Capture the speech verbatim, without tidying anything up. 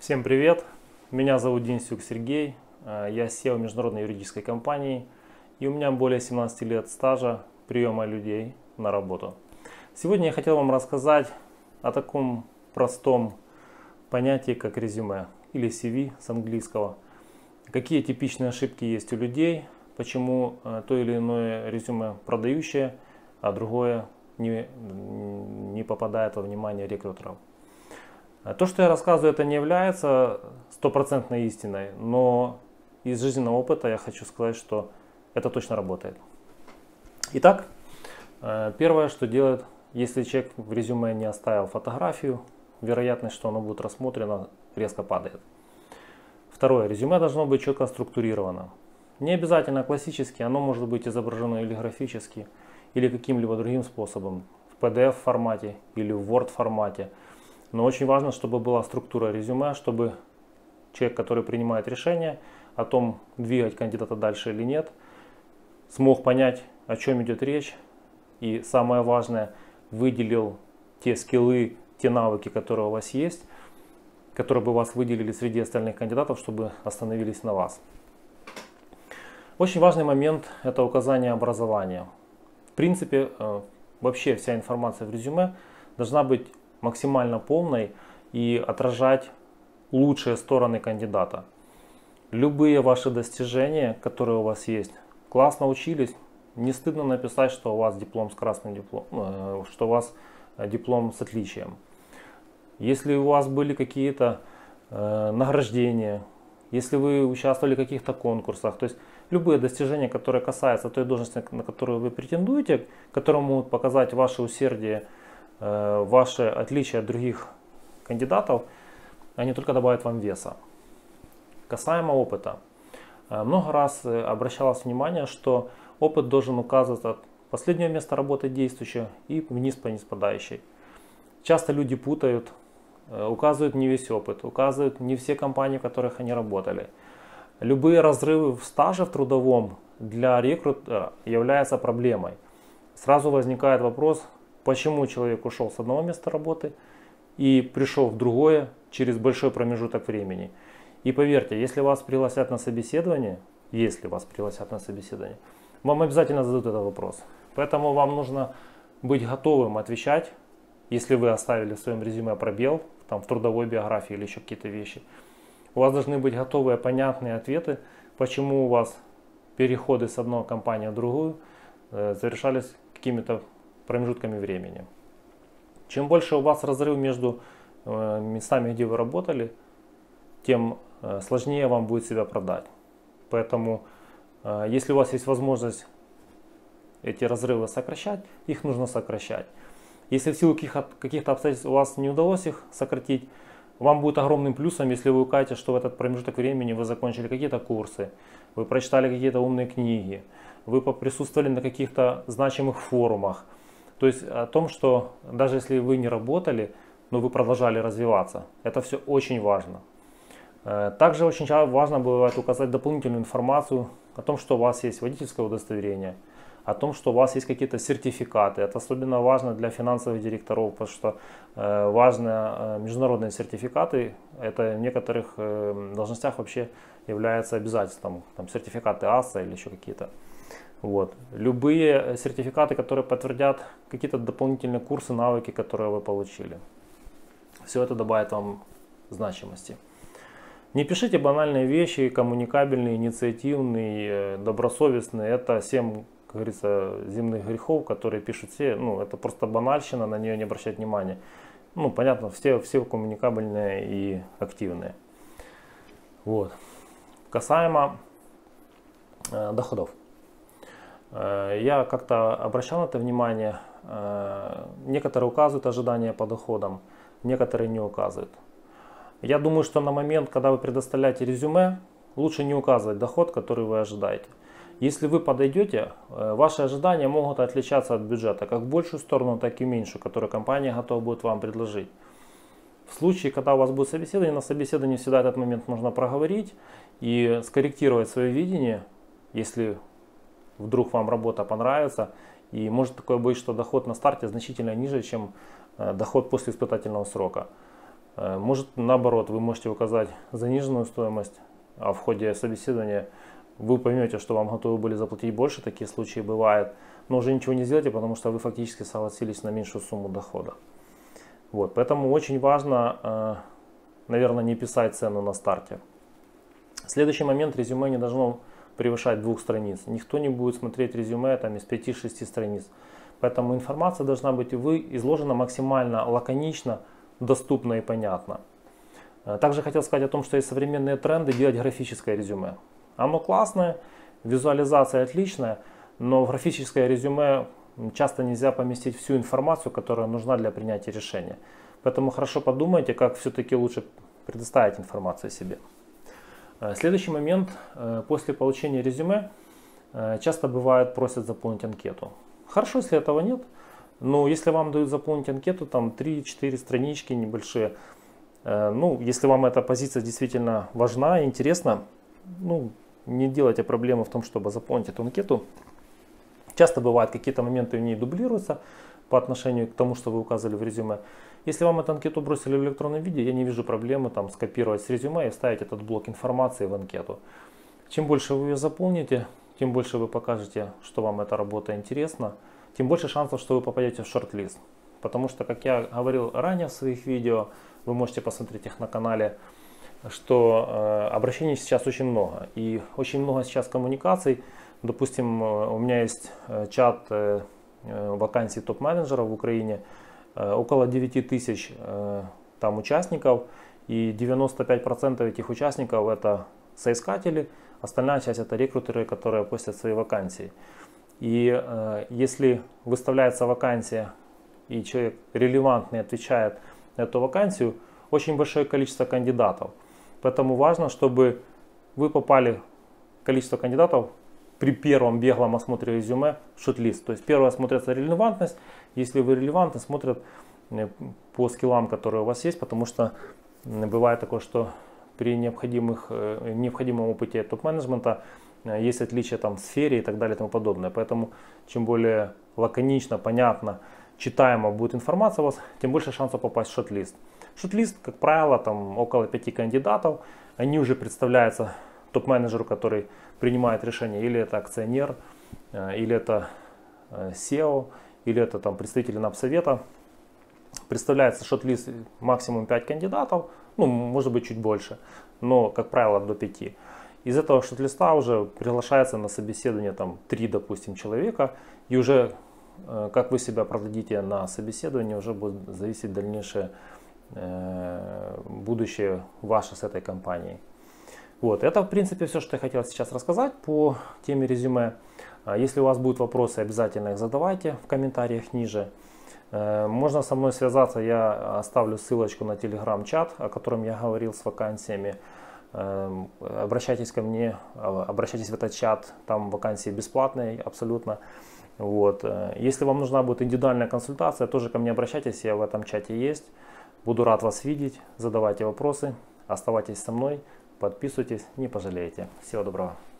Всем привет! Меня зовут Денисюк Сергей, я си и о международной юридической компании, и у меня более семнадцати лет стажа приема людей на работу. Сегодня я хотел вам рассказать о таком простом понятии, как резюме или си ви с английского. Какие типичные ошибки есть у людей, почему то или иное резюме продающее, а другое не, не попадает во внимание рекрутеров. То, что я рассказываю, это не является стопроцентной истиной, но из жизненного опыта я хочу сказать, что это точно работает. Итак, первое, что делает, если человек в резюме не оставил фотографию, вероятность, что оно будет рассмотрено, резко падает. Второе, резюме должно быть четко структурировано. Не обязательно классически, оно может быть изображено или графически, или каким-либо другим способом, в пи ди эф формате или в Word формате. Но очень важно, чтобы была структура резюме, чтобы человек, который принимает решение о том, двигать кандидата дальше или нет, смог понять, о чем идет речь. И самое важное, выделил те скиллы, те навыки, которые у вас есть, которые бы вас выделили среди остальных кандидатов, чтобы остановились на вас. Очень важный момент – это указание образования. В принципе, вообще вся информация в резюме должна быть максимально полной и отражать лучшие стороны кандидата. Любые ваши достижения, которые у вас есть, классно учились, не стыдно написать, что у вас диплом с красным дипломом, что у вас диплом с отличием. Если у вас были какие-то э, награждения, если вы участвовали в каких-то конкурсах, то есть любые достижения, которые касаются той должности, на которую вы претендуете, которые могут показать ваше усердие, ваши отличия от других кандидатов, они только добавят вам веса. Касаемо опыта. Много раз обращалось внимание, что опыт должен указывать от последнего места работы действующего и вниз по ниспадающей. Часто люди путают, указывают не весь опыт, указывают не все компании, в которых они работали. Любые разрывы в стаже в трудовом для рекрутера являются проблемой. Сразу возникает вопрос, почему человек ушел с одного места работы и пришел в другое через большой промежуток времени. И поверьте, если вас пригласят на собеседование, если вас пригласят на собеседование, вам обязательно зададут этот вопрос. Поэтому вам нужно быть готовым отвечать, если вы оставили в своем резюме пробел, там, в трудовой биографии или еще какие-то вещи. У вас должны быть готовые, понятные ответы, почему у вас переходы с одной компании в другую э, завершались какими-то промежутками времени. Чем больше у вас разрыв между э, местами, где вы работали, тем э, сложнее вам будет себя продать. Поэтому, э, если у вас есть возможность эти разрывы сокращать, их нужно сокращать. Если в силу каких-то обстоятельств у вас не удалось их сократить, вам будет огромным плюсом, если вы укажете, что в этот промежуток времени вы закончили какие-то курсы, вы прочитали какие-то умные книги, вы присутствовали на каких-то значимых форумах. То есть о том, что даже если вы не работали, но вы продолжали развиваться. Это все очень важно. Также очень важно бывает указать дополнительную информацию о том, что у вас есть водительское удостоверение, о том, что у вас есть какие-то сертификаты. Это особенно важно для финансовых директоров, потому что важные международные сертификаты, это в некоторых должностях вообще является обязательством. Там сертификаты АСА или еще какие-то. Вот. Любые сертификаты, которые подтвердят какие-то дополнительные курсы, навыки, которые вы получили. Все это добавит вам значимости. Не пишите банальные вещи, коммуникабельные, инициативные, добросовестные. Это семь, как говорится, земных грехов, которые пишут все. Ну, это просто банальщина, на нее не обращать внимания. Ну, понятно, все, все коммуникабельные и активные. Вот. Касаемо э, доходов. Я как-то обращал на это внимание, некоторые указывают ожидания по доходам, некоторые не указывают. Я думаю, что на момент, когда вы предоставляете резюме, лучше не указывать доход, который вы ожидаете. Если вы подойдете, ваши ожидания могут отличаться от бюджета, как в большую сторону, так и в меньшую, которую компания готова будет вам предложить. В случае, когда у вас будет собеседование, на собеседовании всегда этот момент можно проговорить и скорректировать свое видение, если вдруг вам работа понравится, и может такое быть, что доход на старте значительно ниже, чем доход после испытательного срока. Может, наоборот, вы можете указать заниженную стоимость, а в ходе собеседования вы поймете, что вам готовы были заплатить больше, такие случаи бывают, но уже ничего не сделаете, потому что вы фактически согласились на меньшую сумму дохода. Вот, поэтому очень важно, наверное, не писать цену на старте. Следующий момент: резюме не должно превышать двух страниц. Никто не будет смотреть резюме там из пяти-шести страниц. Поэтому информация должна быть вы изложена максимально лаконично, доступно и понятно. Также хотел сказать о том, что есть современные тренды делать графическое резюме. Оно классное, визуализация отличная, но в графическое резюме часто нельзя поместить всю информацию, которая нужна для принятия решения. Поэтому хорошо подумайте, как все-таки лучше предоставить информацию о себе. Следующий момент: после получения резюме часто бывает просят заполнить анкету. Хорошо, если этого нет, но если вам дают заполнить анкету, там три-четыре странички небольшие, ну, если вам эта позиция действительно важна и интересна, ну, не делайте проблемы в том, чтобы заполнить эту анкету. Часто бывают какие-то моменты в ней дублируются по отношению к тому, что вы указывали в резюме. Если вам эту анкету бросили в электронном виде, я не вижу проблемы там скопировать с резюме и вставить этот блок информации в анкету. Чем больше вы ее заполните, тем больше вы покажете, что вам эта работа интересна, тем больше шансов, что вы попадете в шорт-лист. Потому что, как я говорил ранее в своих видео, вы можете посмотреть их на канале, что э, обращений сейчас очень много. И очень много сейчас коммуникаций. Допустим, у меня есть чат э, вакансий топ-менеджеров в Украине. Э, около девяти тысяч э, там участников. И девяносто пять процентов этих участников это соискатели. Остальная часть это рекрутеры, которые постят свои вакансии. И э, если выставляется вакансия, и человек релевантный отвечает на эту вакансию, очень большое количество кандидатов. Поэтому важно, чтобы вы попали в количество кандидатов при первом беглом осмотре резюме в шорт-лист. То есть первое смотрится релевантность. Если вы релевантны, смотрят по скиллам, которые у вас есть, потому что бывает такое, что при необходимых, необходимом опыте топ-менеджмента есть отличия там в сфере и так далее и тому подобное. Поэтому чем более лаконично, понятно, читаемо будет информация у вас, тем больше шансов попасть в шорт-лист. Шорт-лист, как правило, там около пяти кандидатов. Они уже представляются топ-менеджеру, который принимает решение. Или это акционер, или это сео, или это там представители напсовета. Представляется шорт-лист максимум пять кандидатов, ну, может быть, чуть больше, но, как правило, до пяти. Из этого шорт-листа уже приглашается на собеседование там три, допустим, человека, и уже как вы себя продадите на собеседовании, уже будет зависеть дальнейшее э, будущее ваше с этой компанией. Вот, это в принципе все, что я хотел сейчас рассказать по теме резюме. Если у вас будут вопросы, обязательно их задавайте в комментариях ниже. Э, можно со мной связаться, я оставлю ссылочку на телеграм-чат, о котором я говорил, с вакансиями. Э, обращайтесь ко мне, обращайтесь в этот чат, там вакансии бесплатные абсолютно. Вот. Если вам нужна будет индивидуальная консультация, тоже ко мне обращайтесь, я в этом чате есть. Буду рад вас видеть, задавайте вопросы, оставайтесь со мной, подписывайтесь, не пожалеете. Всего доброго.